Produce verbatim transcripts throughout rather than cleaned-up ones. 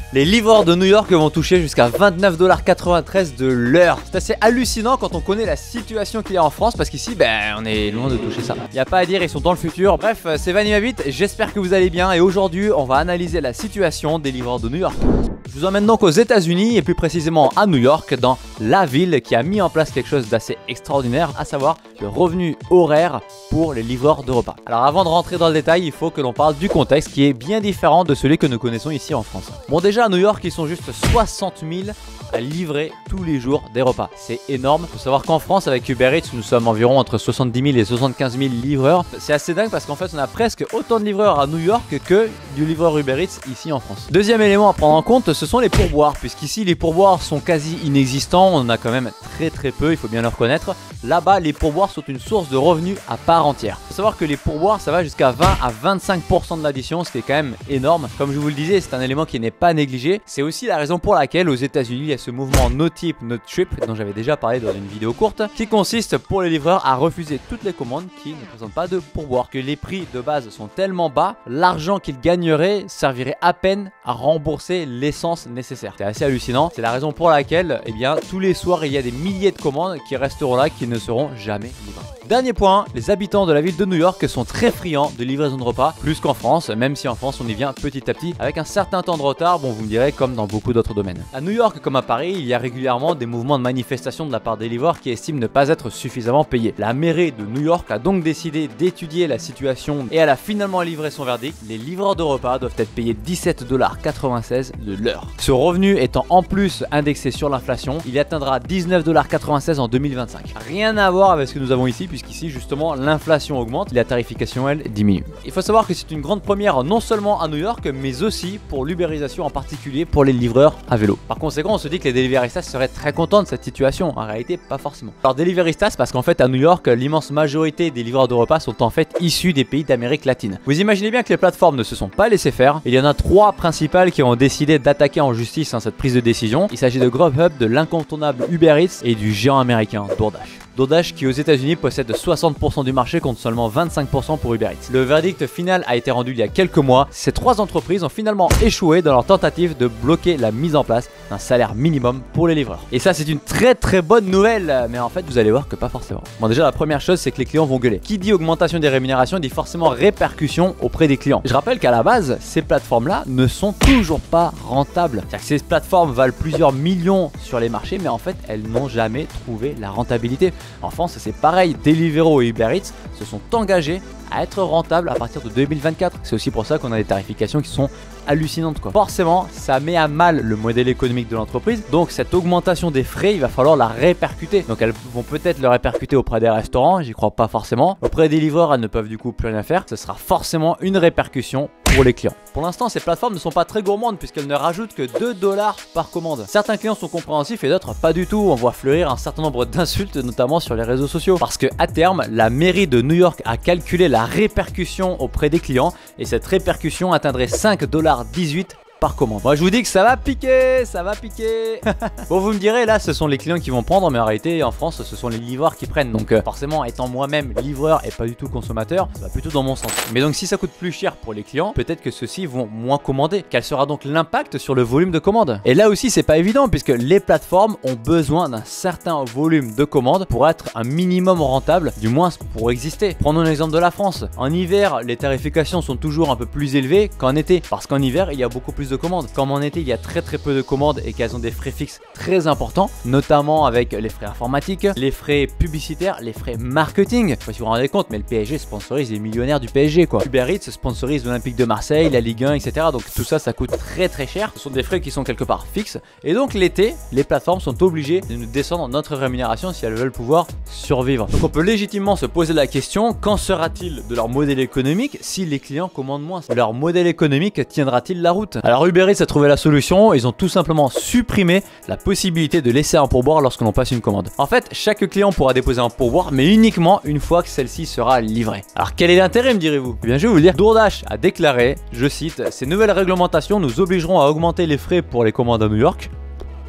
Les livreurs de New York vont toucher jusqu'à vingt-neuf dollars quatre-vingt-treize de l'heure. C'est assez hallucinant quand on connaît la situation qu'il y a en France, parce qu'ici, ben, on est loin de toucher ça. Il n'y a pas à dire, ils sont dans le futur. Bref, c'est Vanny huit, j'espère que vous allez bien et aujourd'hui, on va analyser la situation des livreurs de New York. Je vous emmène donc aux États-Unis et plus précisément à New York, dans la ville qui a mis en place quelque chose d'assez extraordinaire, à savoir le revenu horaire pour les livreurs de repas. Alors avant de rentrer dans le détail, il faut que l'on parle du contexte qui est bien différent de celui que nous connaissons ici en France. Bon, déjà à New York, ils sont juste soixante mille à livrer tous les jours des repas. C'est énorme. Il faut savoir qu'en France, avec Uber Eats, nous sommes environ entre soixante-dix mille et soixante-quinze mille livreurs. C'est assez dingue parce qu'en fait, on a presque autant de livreurs à New York que du livreur Uber Eats ici en France. Deuxième élément à prendre en compte, ce sont les pourboires, puisqu'ici les pourboires sont quasi inexistants. On en a quand même très très peu, il faut bien le reconnaître. Là-bas, les pourboires sont une source de revenus à part entière. Il faut savoir que les pourboires, ça va jusqu'à vingt à vingt-cinq pour cent de l'addition, ce qui est quand même énorme. Comme je vous le disais, c'est un élément qui n'est pas négligé. C'est aussi la raison pour laquelle aux États-Unis, il y a ce mouvement No Tip, No Trip, dont j'avais déjà parlé dans une vidéo courte, qui consiste pour les livreurs à refuser toutes les commandes qui ne présentent pas de pourboire. Que les prix de base sont tellement bas, l'argent qu'ils gagneraient servirait à peine à rembourser l'essence nécessaire. C'est assez hallucinant. C'est la raison pour laquelle, eh bien, tous les soirs, il y a des milliers de commandes qui resteront là, qui ne seront jamais livrées. Dernier point, les habitants de la ville de New York sont très friands de livraison de repas, plus qu'en France, même si en France on y vient petit à petit, avec un certain temps de retard, bon vous me direz comme dans beaucoup d'autres domaines. À New York comme à Paris, il y a régulièrement des mouvements de manifestation de la part des livreurs qui estiment ne pas être suffisamment payés. La mairie de New York a donc décidé d'étudier la situation et elle a finalement livré son verdict. Les livreurs de repas doivent être payés dix-sept dollars quatre-vingt-seize de l'heure. Ce revenu étant en plus indexé sur l'inflation, il atteindra dix-neuf dollars quatre-vingt-seize en deux mille vingt-cinq. Rien à voir avec ce que nous avons ici, puisqu'ici justement l'inflation augmente et la tarification elle diminue. Il faut savoir que c'est une grande première non seulement à New York mais aussi pour l'ubérisation, en particulier pour les livreurs à vélo. Par conséquent on se dit que les deliveristas seraient très contents de cette situation, en réalité pas forcément. Alors deliveristas parce qu'en fait à New York l'immense majorité des livreurs de repas sont en fait issus des pays d'Amérique latine. Vous imaginez bien que les plateformes ne se sont pas laissées faire. Il y en a trois principales qui ont décidé d'attaquer en justice hein, cette prise de décision. Il s'agit de Grubhub, de l'incontournable Uber Eats et du géant américain DoorDash. DoorDash qui aux États-Unis possède soixante pour cent du marché contre seulement vingt-cinq pour cent pour Uber Eats. Le verdict final a été rendu il y a quelques mois. Ces trois entreprises ont finalement échoué dans leur tentative de bloquer la mise en place d'un salaire minimum pour les livreurs. Et ça c'est une très très bonne nouvelle, mais en fait vous allez voir que pas forcément. Bon déjà la première chose c'est que les clients vont gueuler. Qui dit augmentation des rémunérations dit forcément répercussion auprès des clients. Je rappelle qu'à la base ces plateformes là ne sont toujours pas rentables. C'est-à-dire que ces plateformes valent plusieurs millions sur les marchés mais en fait elles n'ont jamais trouvé la rentabilité. En France, c'est pareil, Deliveroo et Uber Eats se sont engagés à être rentables à partir de deux mille vingt-quatre. C'est aussi pour ça qu'on a des tarifications qui sont hallucinantes quoi. Forcément, ça met à mal le modèle économique de l'entreprise. Donc cette augmentation des frais, il va falloir la répercuter. Donc elles vont peut-être le répercuter auprès des restaurants, j'y crois pas forcément. Auprès des livreurs, elles ne peuvent du coup plus rien faire. Ce sera forcément une répercussion pour les clients. Pour l'instant, ces plateformes ne sont pas très gourmandes puisqu'elles ne rajoutent que deux dollars par commande. Certains clients sont compréhensifs et d'autres pas du tout. On voit fleurir un certain nombre d'insultes, notamment sur les réseaux sociaux. Parce que à terme, la mairie de New York a calculé la répercussion auprès des clients et cette répercussion atteindrait cinq dollars dix-huit par commande. Moi je vous dis que ça va piquer, ça va piquer. Bon vous me direz là ce sont les clients qui vont prendre, mais en réalité en France ce sont les livreurs qui prennent. Donc euh, forcément étant moi-même livreur et pas du tout consommateur, ça va plutôt dans mon sens. Mais donc si ça coûte plus cher pour les clients, peut-être que ceux-ci vont moins commander. Quel sera donc l'impact sur le volume de commandes? Et là aussi c'est pas évident puisque les plateformes ont besoin d'un certain volume de commandes pour être un minimum rentable, du moins pour exister. Prenons l'exemple de la France. En hiver les tarifications sont toujours un peu plus élevées qu'en été, parce qu'en hiver il y a beaucoup plus de commandes. Comme en été il y a très très peu de commandes et qu'elles ont des frais fixes très importants, notamment avec les frais informatiques, les frais publicitaires, les frais marketing. Je sais pas si vous vous rendez compte, mais le P S G sponsorise les millionnaires du P S G quoi. Uber Eats sponsorise l'Olympique de Marseille, la Ligue un, et cetera. Donc tout ça, ça coûte très très cher. Ce sont des frais qui sont quelque part fixes. Et donc l'été, les plateformes sont obligées de nous descendre notre rémunération si elles veulent pouvoir survivre. Donc on peut légitimement se poser la question, qu'en sera-t-il de leur modèle économique si les clients commandent moins? Leur modèle économique tiendra-t-il la route? Alors Uber Eats a trouvé la solution, ils ont tout simplement supprimé la possibilité de laisser un pourboire lorsque l'on passe une commande. En fait, chaque client pourra déposer un pourboire, mais uniquement une fois que celle-ci sera livrée. Alors quel est l'intérêt, me direz-vous? Eh bien je vais vous le dire, DoorDash a déclaré, je cite, ces nouvelles réglementations nous obligeront à augmenter les frais pour les commandes à New York.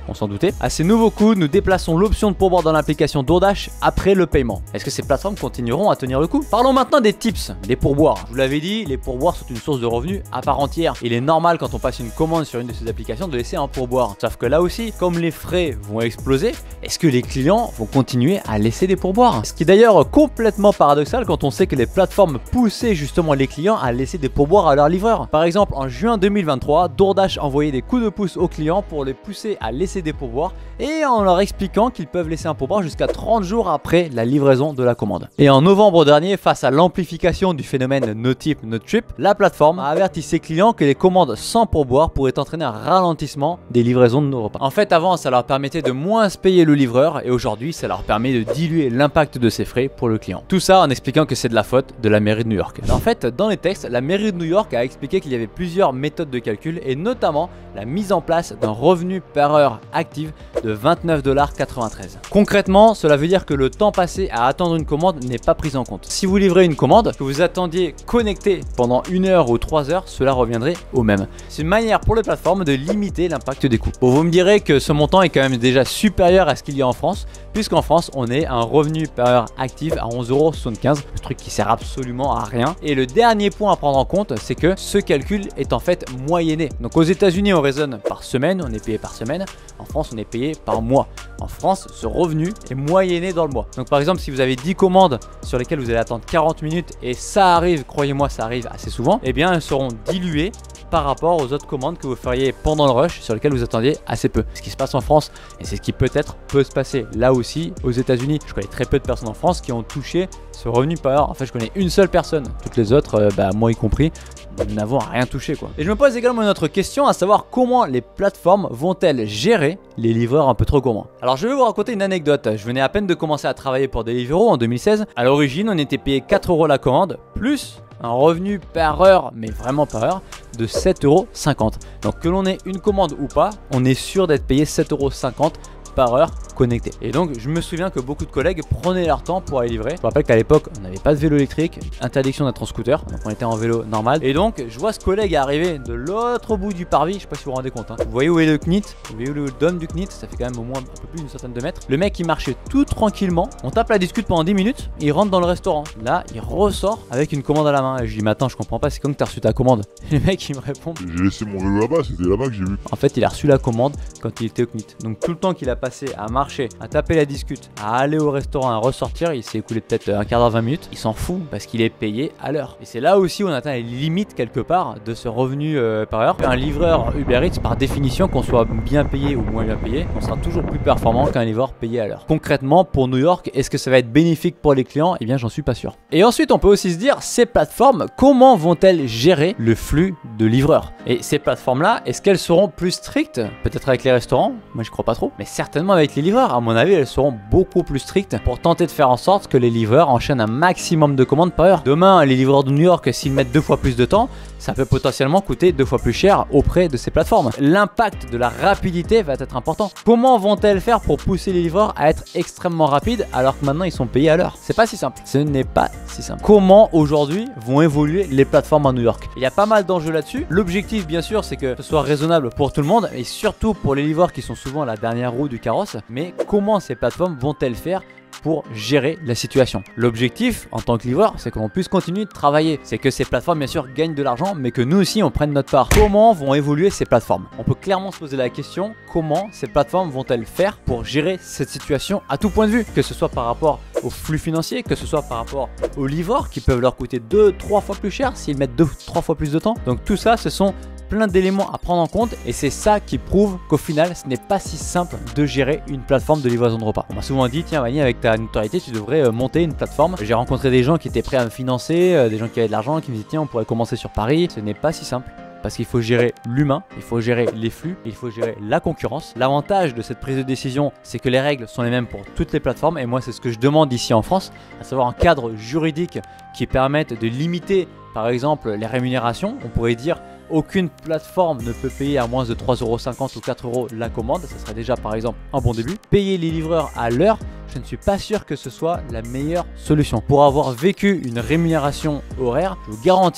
on s'en doutait. À ces nouveaux coûts, nous déplaçons l'option de pourboire dans l'application DoorDash après le paiement. Est-ce que ces plateformes continueront à tenir le coup? Parlons maintenant des tips, des pourboires. Je vous l'avais dit, les pourboires sont une source de revenus à part entière. Il est normal quand on passe une commande sur une de ces applications de laisser un pourboire. Sauf que là aussi, comme les frais vont exploser, est-ce que les clients vont continuer à laisser des pourboires? Ce qui est d'ailleurs complètement paradoxal quand on sait que les plateformes poussaient justement les clients à laisser des pourboires à leurs livreurs. Par exemple, en juin deux mille vingt-trois, DoorDash envoyait des coups de pouce aux clients pour les pousser à laisser des pourboires et en leur expliquant qu'ils peuvent laisser un pourboire jusqu'à trente jours après la livraison de la commande. Et en novembre dernier, face à l'amplification du phénomène no tip, no trip, la plateforme a averti ses clients que les commandes sans pourboire pourraient entraîner un ralentissement des livraisons de nos repas. En fait, avant, ça leur permettait de moins se payer le livreur et aujourd'hui, ça leur permet de diluer l'impact de ces frais pour le client. Tout ça en expliquant que c'est de la faute de la mairie de New York. En fait, dans les textes, la mairie de New York a expliqué qu'il y avait plusieurs méthodes de calcul et notamment la mise en place d'un revenu par heure active de vingt-neuf dollars quatre-vingt-treize. Concrètement, cela veut dire que le temps passé à attendre une commande n'est pas pris en compte. Si vous livrez une commande, que vous attendiez connecté pendant une heure ou trois heures, cela reviendrait au même. C'est une manière pour les plateformes de limiter l'impact des coûts. Bon, vous me direz que ce montant est quand même déjà supérieur à ce qu'il y a en France, puisqu'en France, on est à un revenu par heure active à onze euros soixante-quinze, le truc qui sert absolument à rien. Et le dernier point à prendre en compte, c'est que ce calcul est en fait moyenné. Donc aux États-Unis, on raisonne par semaine, on est payé par semaine. En France, on est payé par mois. En France, ce revenu est moyenné dans le mois. Donc par exemple, si vous avez dix commandes sur lesquelles vous allez attendre quarante minutes et ça arrive, croyez-moi, ça arrive assez souvent, eh bien elles seront diluées par rapport aux autres commandes que vous feriez pendant le rush sur lesquelles vous attendiez assez peu. Ce qui se passe en France, et c'est ce qui peut-être peut se passer là aussi aux États-Unis. Je connais très peu de personnes en France qui ont touché ce revenu par heure. En fait, je connais une seule personne. Toutes les autres, euh, bah, moi y compris, nous n'avons rien touché, quoi. Et je me pose également une autre question, à savoir comment les plateformes vont-elles gérer les livreurs un peu trop gourmands. Alors je vais vous raconter une anecdote. Je venais à peine de commencer à travailler pour Deliveroo en deux mille seize. À l'origine, on était payé quatre euros la commande, plus un revenu par heure, mais vraiment par heure, de sept euros cinquante. Donc que l'on ait une commande ou pas, on est sûr d'être payé sept euros cinquante par heure connecté. Et donc je me souviens que beaucoup de collègues prenaient leur temps pour aller livrer. Je me rappelle qu'à l'époque on n'avait pas de vélo électrique, interdiction d'être en scooter, donc on était en vélo normal. Et donc je vois ce collègue arriver de l'autre bout du parvis, je sais pas si vous vous rendez compte, hein. Vous voyez où est le C N I T, vous voyez où est le dôme du C N I T, ça fait quand même au moins un peu plus d'une centaine de mètres. Le mec il marchait tout tranquillement, on tape la discute pendant dix minutes, il rentre dans le restaurant. Là il ressort avec une commande à la main. Et je dis mais attends, je comprends pas, c'est quand que t'as reçu ta commande? Et le mec il me répond, j'ai laissé mon vélo là-bas, c'était là-bas que j'ai vu. En fait il a reçu la commande quand il était au C N I T. Donc tout le temps qu'il a passé à marcher, à taper la discute, à aller au restaurant, à ressortir, il s'est écoulé peut-être un quart d'heure, vingt minutes. Il s'en fout parce qu'il est payé à l'heure. Et c'est là aussi où on atteint les limites quelque part de ce revenu euh, par heure. Un livreur Uber Eats, par définition, qu'on soit bien payé ou moins bien payé, on sera toujours plus performant qu'un livreur payé à l'heure. Concrètement, pour New York, est-ce que ça va être bénéfique pour les clients? Eh bien, j'en suis pas sûr. Et ensuite, on peut aussi se dire, ces plateformes, comment vont-elles gérer le flux de livreurs? Et ces plateformes-là, est-ce qu'elles seront plus strictes? Peut-être avec les restaurants? Moi, je crois pas trop. Mais certainement avec les livreurs. À mon avis, elles seront beaucoup plus strictes pour tenter de faire en sorte que les livreurs enchaînent un maximum de commandes par heure. Demain, les livreurs de New York, s'ils mettent deux fois plus de temps, ça peut potentiellement coûter deux fois plus cher auprès de ces plateformes. L'impact de la rapidité va être important. Comment vont-elles faire pour pousser les livreurs à être extrêmement rapides alors que maintenant ils sont payés à l'heure? C'est pas si simple. Ce n'est pas si simple. Comment aujourd'hui vont évoluer les plateformes à New York? Il y a pas mal d'enjeux là-dessus. L'objectif, bien sûr, c'est que ce soit raisonnable pour tout le monde et surtout pour les livreurs qui sont souvent la dernière roue du carrosse. Mais comment ces plateformes vont-elles faire pour gérer la situation? L'objectif en tant que livreur, c'est que l'on puisse continuer de travailler. C'est que ces plateformes, bien sûr, gagnent de l'argent, mais que nous aussi, on prenne notre part. Comment vont évoluer ces plateformes? On peut clairement se poser la question, comment ces plateformes vont-elles faire pour gérer cette situation à tout point de vue? Que ce soit par rapport au flux financier, que ce soit par rapport aux livreurs qui peuvent leur coûter deux, trois fois plus cher s'ils mettent deux, trois fois plus de temps. Donc tout ça, ce sont plein d'éléments à prendre en compte et c'est ça qui prouve qu'au final ce n'est pas si simple de gérer une plateforme de livraison de repas. On m'a souvent dit tiens Vanny, avec ta notoriété tu devrais euh, monter une plateforme. J'ai rencontré des gens qui étaient prêts à me financer, euh, des gens qui avaient de l'argent qui me disaient tiens on pourrait commencer sur Paris. Ce n'est pas si simple. Parce qu'il faut gérer l'humain, il faut gérer les flux, il faut gérer la concurrence. L'avantage de cette prise de décision, c'est que les règles sont les mêmes pour toutes les plateformes. Et moi, c'est ce que je demande ici en France, à savoir un cadre juridique qui permette de limiter, par exemple, les rémunérations. On pourrait dire aucune plateforme ne peut payer à moins de trois euros cinquante ou quatre euros la commande. Ça serait déjà, par exemple, un bon début. Payer les livreurs à l'heure, je ne suis pas sûr que ce soit la meilleure solution. Pour avoir vécu une rémunération horaire, je vous garantis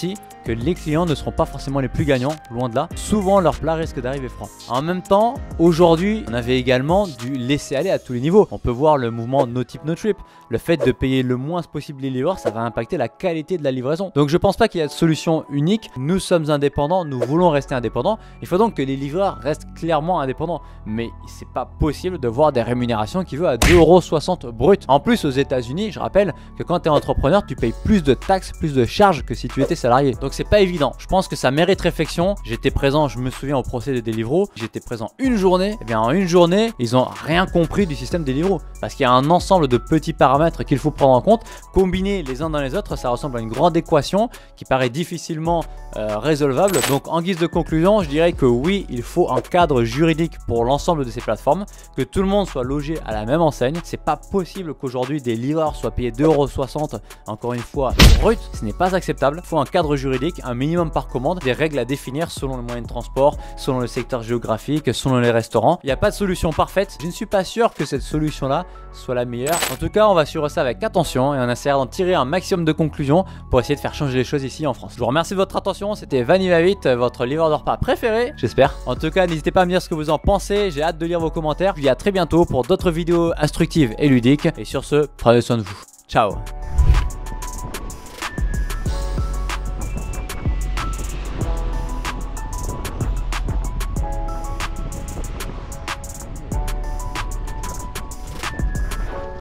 que les clients ne seront pas forcément les plus gagnants, loin de là. Souvent leur plat risque d'arriver froid. En même temps, aujourd'hui, on avait également du laisser aller à tous les niveaux. On peut voir le mouvement no tip no trip. Le fait de payer le moins possible les livreurs, ça va impacter la qualité de la livraison. Donc je pense pas qu'il y a de solution unique. Nous sommes indépendants, nous voulons rester indépendants. Il faut donc que les livreurs restent clairement indépendants. Mais c'est pas possible de voir des rémunérations qui vont à deux euros soixante brut. En plus, aux États-Unis, je rappelle que quand tu es entrepreneur, tu payes plus de taxes, plus de charges que si tu étais salarié. Donc c'est pas évident. Je pense que ça mérite réflexion. J'étais présent, je me souviens au procès des Deliveroo. J'étais présent une journée. Et bien en une journée, ils ont rien compris du système Deliveroo. Parce qu'il y a un ensemble de petits paramètres qu'il faut prendre en compte. Combinés les uns dans les autres, ça ressemble à une grande équation qui paraît difficilement euh, résolvable. Donc en guise de conclusion, je dirais que oui, il faut un cadre juridique pour l'ensemble de ces plateformes, que tout le monde soit logé à la même enseigne. C'est pas possible qu'aujourd'hui des livreurs soient payés deux euros soixante, encore une fois brut. Ce n'est pas acceptable. Il faut un cadre juridique, un minimum par commande, des règles à définir selon le moyen de transport, selon le secteur géographique, selon les restaurants. Il n'y a pas de solution parfaite. Je ne suis pas sûr que cette solution là soit la meilleure. En tout cas, on va suivre ça avec attention et on essaiera d'en tirer un maximum de conclusions pour essayer de faire changer les choses ici en France. Je vous remercie de votre attention. C'était Vanny va vite, votre livreur de repas préféré, j'espère. En tout cas, n'hésitez pas à me dire ce que vous en pensez. J'ai hâte de lire vos commentaires. Je vous dis à très bientôt pour d'autres vidéos instructives et ludiques. Et sur ce, prenez soin de vous. Ciao.